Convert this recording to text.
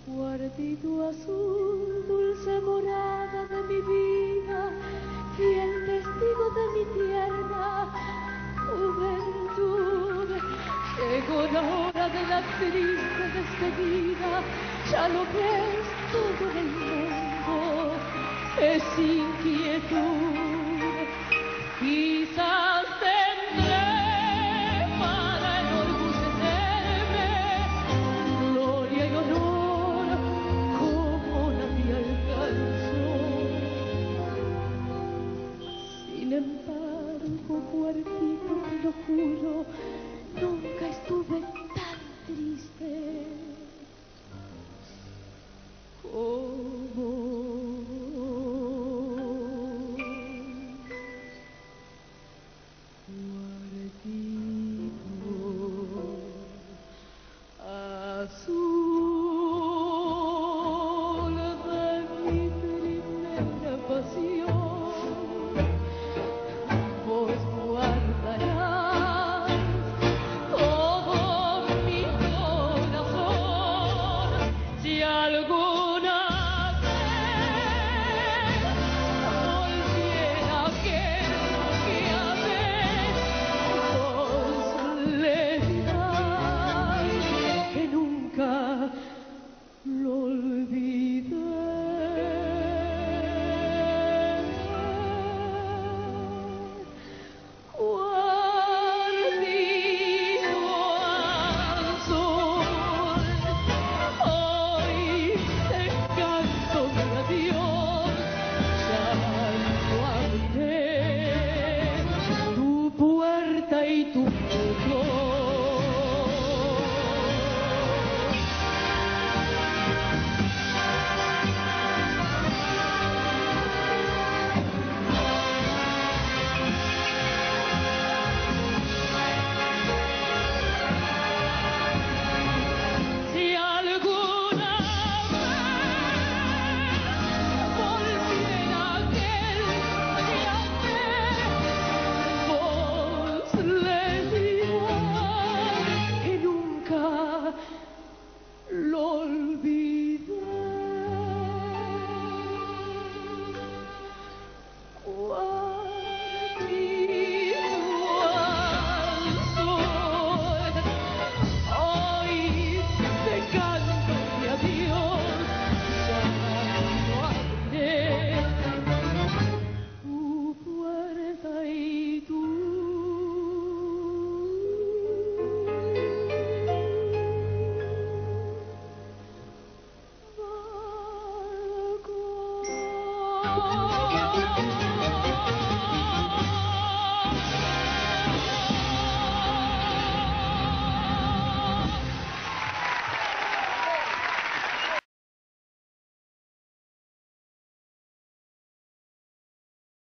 Cuartito azul, dulce morada de mi vida, fiel testigo de mi tierna juventud. Llegó la hora de la triste despedida, ya lo ves, todo el mundo es inquietud. Quizás tendré para enorgullecerme gloria y honor como nadie alcanzó. Sin embargo, cuartito, te lo juro,